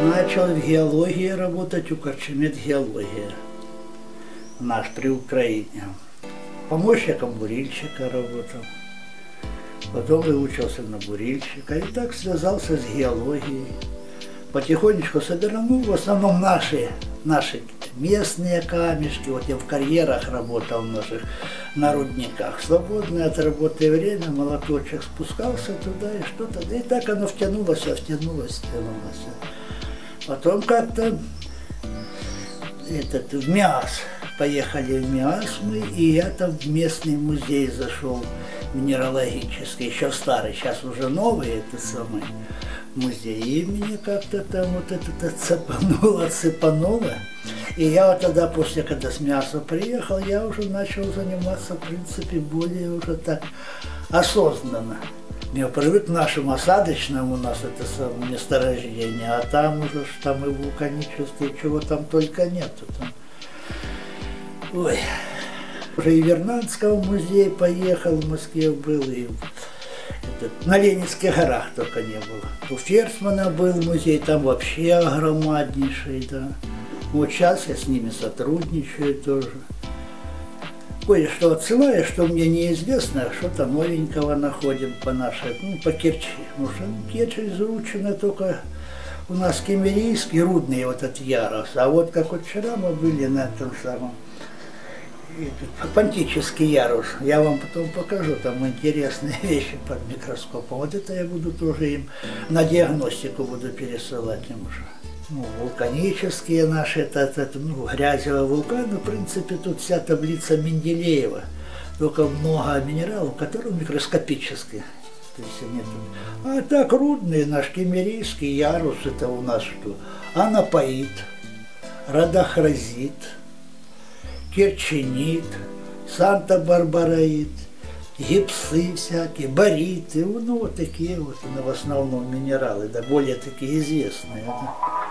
начал в геологии работать у Корчемет геология. Наш при Украине. Помощником бурильщика работал. Потом выучился на бурильщика. И так связался с геологией. Потихонечку собирал, ну, в основном наши местные камешки. Вот я в карьерах работал, в наших на рудниках. Свободное от работы время, молоточек спускался туда и что-то. И так оно втянулось. Потом как-то в МИАС. Поехали в МИАС мы, и я там в местный музей зашел, минералогический, еще старый, сейчас уже новый этот самый музей. И мне как-то там вот это цепануло. И я вот тогда, после, когда с МИАСа приехал, я уже начал заниматься, в принципе, более уже так осознанно. Я привык к нашему осадочному, у нас это самое месторождение, а там уже там и вулканические, чего там только нету. Там. Ой, уже и Вернадского музея поехал, в Москве был, и на Ленинских горах только не было. У Ферсмана был музей, там вообще громаднейший, да. Вот сейчас я с ними сотрудничаю тоже. Кое-что отсылаю, что мне неизвестно, что-то новенького находим по нашей, ну, по Керчи. Потому что Керчь изучена только у нас кемерийский, рудный вот этот ярус. А вот как вот вчера мы были на этом самом, Понтический ярус. Я вам потом покажу, там интересные вещи под микроскопом. Вот это я буду тоже им на диагностику буду пересылать им уже. Ну, вулканические наши, грязевый вулкан, в принципе, тут вся таблица Менделеева. Только много минералов, которые микроскопические. То есть нет. А так рудный наш кемерийский ярус, это у нас что? Анапоид, радохразит, керченит, санта-барбараид, гипсы всякие, бариты, ну вот такие вот в основном минералы, да, более такие известные. Да.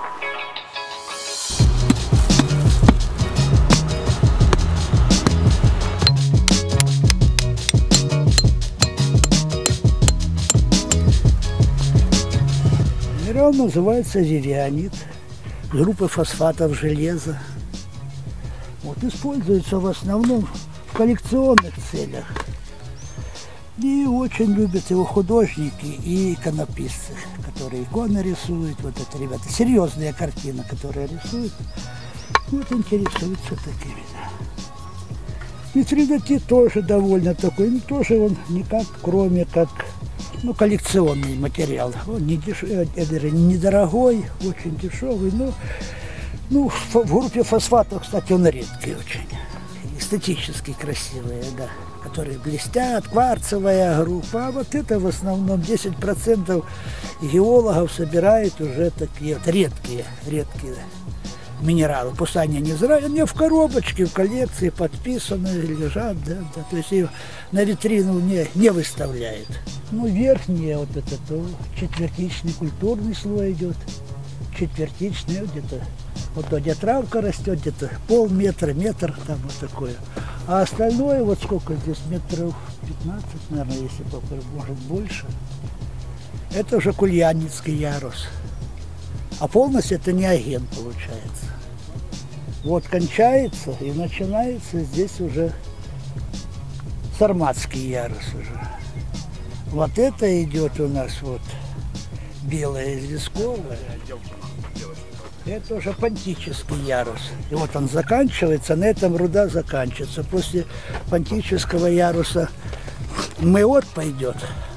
Минерал называется вивианит, группы фосфатов железа. Вот, используется в основном в коллекционных целях. И очень любят его художники и иконописцы, которые иконы рисуют. Вот это ребята, серьезные картины, которые рисуют. Вот интересуются такими. Митридатит тоже довольно такой, ну тоже он никак, кроме как, ну, коллекционный материал. Он недорогой, очень дешевый, но ну, в группе фосфатов, кстати, он редкий очень. Эстетически красивые, да, которые блестят, кварцевая группа. А вот это в основном 10% геологов собирают уже такие вот редкие минералы. Пусть они не зря, они в коробочке, в коллекции подписаны, лежат, да. То есть их на витрину не выставляют. Ну, верхние вот это, то четвертичный культурный слой идет. Четвертичный, где-то вот где травка растет, где-то полметра, метр, там вот такое. А остальное, вот сколько здесь, метров 15, наверное, если может больше, это уже кульяницкий ярус. А полностью это неоген получается. Вот кончается и начинается здесь уже сарматский ярус уже. Вот это идет у нас вот белая известковая. Это уже понтический ярус. И вот он заканчивается, на этом руда заканчивается. После понтического яруса меот пойдет,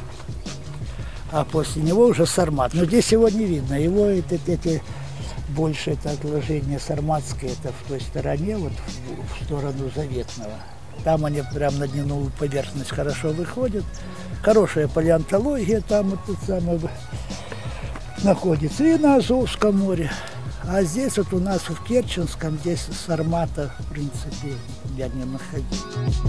а после него уже сармат. Но здесь его не видно. Его эти больше это отложение сарматское, это в той стороне, вот в сторону Заветного. Там они прям на дневную поверхность хорошо выходят. Хорошая палеонтология там вот тут самое находится. И на Азовском море. А здесь вот у нас в Керченском, здесь сармата, в принципе, я не находил.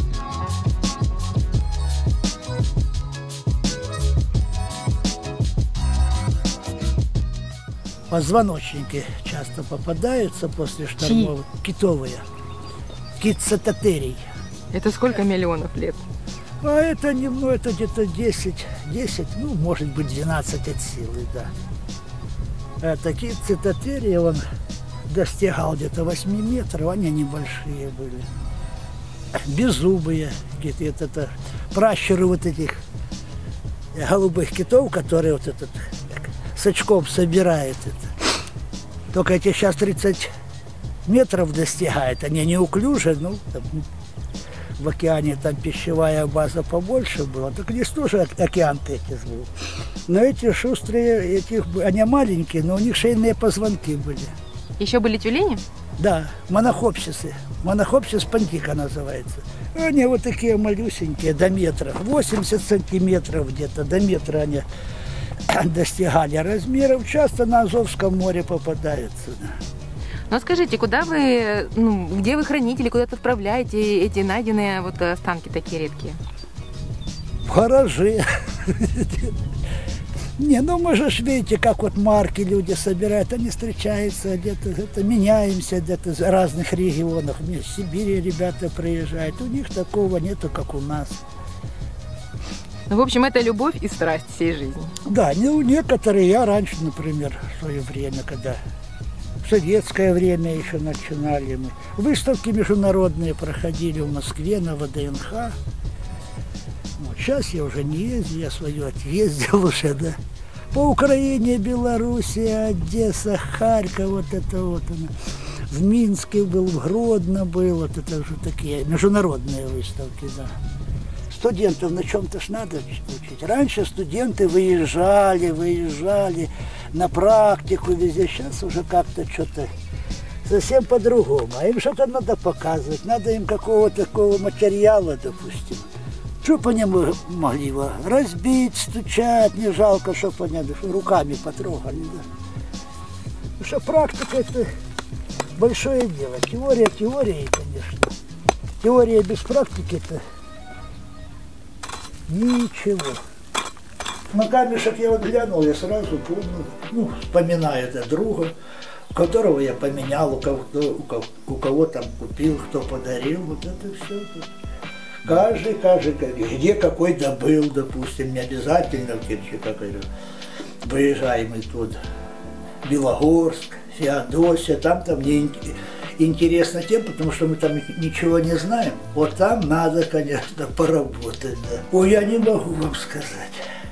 Позвоночники часто попадаются после штормов. Китовые. Кит-цитатерий. Это сколько миллионов лет? А это немного, это где-то 10, ну, может быть, 12 от силы, да. А такие цитатерии он достигал где-то 8 метров, они небольшие были. Беззубые какие-то, это пращуры вот этих голубых китов, которые вот этот с очком собирает это. Только эти сейчас 30 метров достигают, они неуклюже, ну, там, в океане там пищевая база побольше была, так здесь тоже океан Тетис был. Но эти шустрые, они маленькие, но у них шейные позвонки были. Еще были тюлени? Да, монохопсисы. Монохопсис пантика называется. Они вот такие малюсенькие, до метра. 80 сантиметров где-то, до метра они достигали размеров. Часто на Азовском море попадаются. Ну скажите, куда вы, где вы храните или куда-то отправляете эти найденные вот останки такие редкие? В гаражи. Не, ну мы же видите, как вот марки люди собирают, они встречаются где-то, меняемся где-то из разных регионов. В Сибири ребята приезжают, у них такого нету, как у нас. Ну, в общем, это любовь и страсть всей жизни. Да, некоторые, я раньше, например, в свое время, когда в советское время еще начинали мы, выставки международные проходили в Москве на ВДНХ. Вот, сейчас я уже не езжу, я свое отъездил уже, да. По Украине, Белоруссия, Одесса, Харьков, вот это вот. В Минске был, в Гродно был, вот это уже такие международные выставки, да. Студентов на чем-то ж надо учить. Раньше студенты выезжали на практику везде. Сейчас уже как-то что-то совсем по-другому. А им что-то надо показывать, надо им какого-то такого материала, допустим. Чтобы они могли его разбить, стучать, не жалко, чтобы они руками потрогали. Да. Потому что практика – это большое дело. Теория теорией, конечно. Теория без практики – это ничего. На камешек я вот глянул, я сразу помню, вспоминаю это друга, которого я поменял, у кого там купил, кто подарил, вот это все. Каждый, где какой добыл, допустим, не обязательно в Керчи, выезжаем мы тут, Белогорск, Феодосия, там мне интересно тем, потому что мы там ничего не знаем. Вот там надо, конечно, поработать, да. Ой, я не могу вам сказать.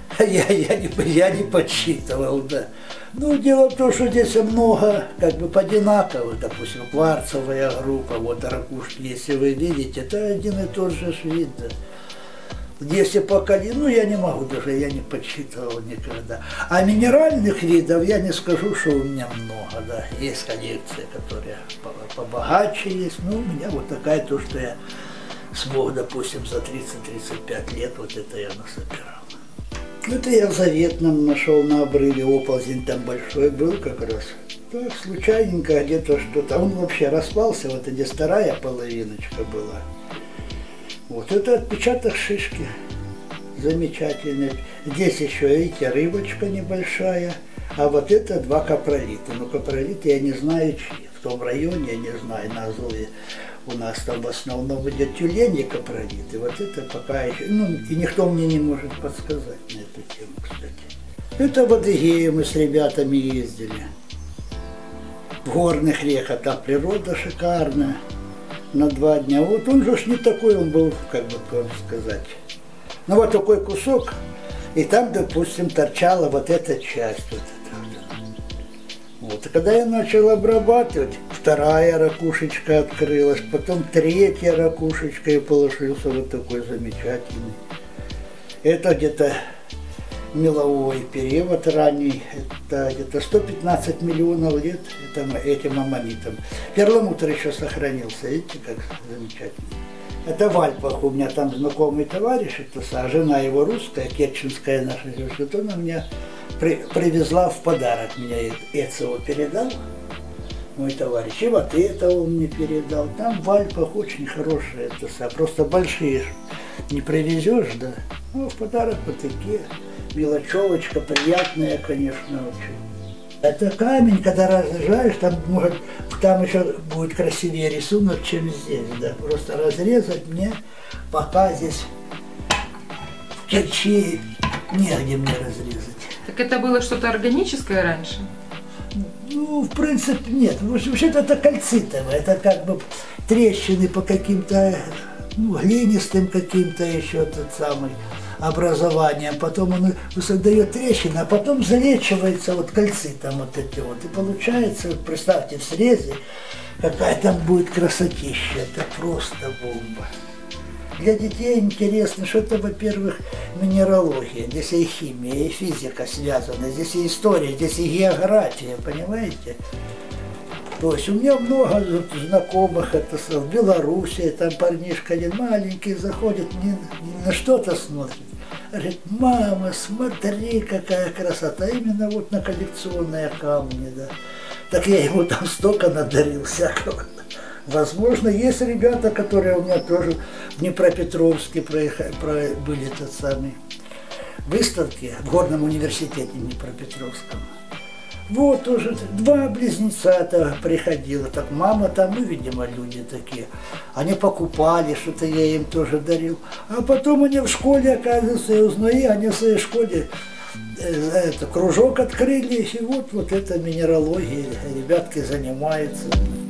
Я не подсчитывал, да. Ну, дело в том, что здесь много, по-одинаково, допустим, кварцевая группа, вот ракушки, если вы видите, это один и тот же вид, да. Если по колину, я не могу даже, я не подсчитывал никогда. А минеральных видов я не скажу, что у меня много, да. Есть коллекция, которая побогаче есть, но у меня вот такая, то, что я смог, допустим, за 30-35 лет, вот это я насобирал. Это я в Заветном нашел на обрыве, оползень там большой был как раз. Так, случайненько где-то что-то, он вообще распался, вот где вторая половиночка была. Вот это отпечаток шишки, замечательный. Здесь еще, видите, рыбочка небольшая, а вот это 2 капролита. Но капролиты я не знаю чьи, в том районе, я не знаю, на Азове. У нас там в основном идет тюлень и капролит. И вот это пока еще, и никто мне не может подсказать на эту тему, кстати. Это в Адыгею мы с ребятами ездили. В горных реках, там природа шикарная. На 2 дня. Вот он же не такой, он был, как вам сказать. Ну вот такой кусок, и там, допустим, торчала вот эта часть. Вот. И когда я начал обрабатывать, 2-я ракушечка открылась, потом 3-я ракушечка, и получился вот такой замечательный. Это где-то меловой период ранний, это где-то 115 миллионов лет этим аммонитам. Перламутр еще сохранился, видите, как замечательно. Это в Альпах у меня там знакомый товарищ, это жена его русская, керченская наша девушка, она мне привезла в подарок, меня Эцево передал, мой товарищ, и вот это он мне передал. Там в Альпах очень хорошие, просто большие не привезешь, да. Ну, в подарок вот такие, мелочевочка, приятная, конечно, очень. Это камень, когда разрежаешь, там еще будет красивее рисунок, чем здесь, да. Просто разрезать мне пока здесь в Керчи негде мне разрезать. Так это было что-то органическое раньше? Ну, в принципе, нет. Вообще-то это кальцитовое, это как бы трещины по каким-то, ну, глинистым каким-то еще тот самый образованием. Потом он создает трещины, а потом залечивается вот кальцитом вот эти вот. И получается, вот представьте, в срезе какая там будет красотища. Это просто бомба. Для детей интересно, что это, во-первых, минералогия, здесь и химия, и физика связаны, здесь и история, здесь и география, понимаете? То есть у меня много знакомых, это в Беларуси, там парнишка один маленький заходит, на что-то смотрит. Говорит, мама, смотри, какая красота, именно вот на коллекционные камни, да. Так я ему там столько надарил всякого. Возможно, есть ребята, которые у меня тоже в Днепропетровске были тот самый выставки в Горном университете Днепропетровском. Вот уже 2 близнеца-то приходило, так мама там, ну, видимо, люди такие. Они покупали, что-то я им тоже дарил. А потом они в школе, оказывается, я узнаю, они в своей школе кружок открыли, и вот это минералогия, ребятки занимаются.